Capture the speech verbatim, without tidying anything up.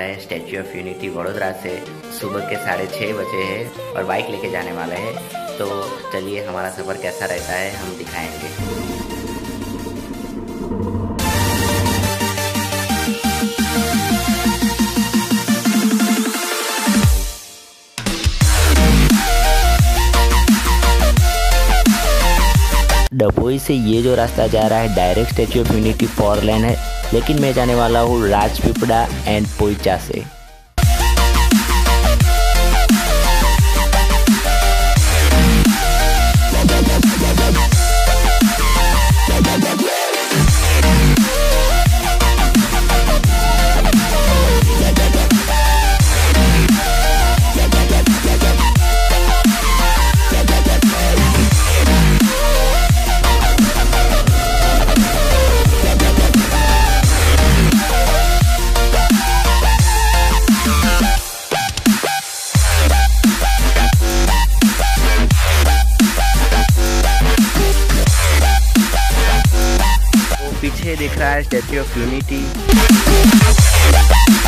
रहे हैं statue of unity Vadodara से। सुबह के साढ़े छः बजे है और बाइक लेके जाने वाले हैं। तो चलिए हमारा सफ़र कैसा रहता है हम दिखाएंगे। डभोई से ये जो रास्ता जा रहा है direct Statue of Unity four lane है, लेकिन मैं जाने वाला हूँ राजपीपला एंड पोईचा से। पीछे दिख रहा है स्टैच्यू ऑफ यूनिटी।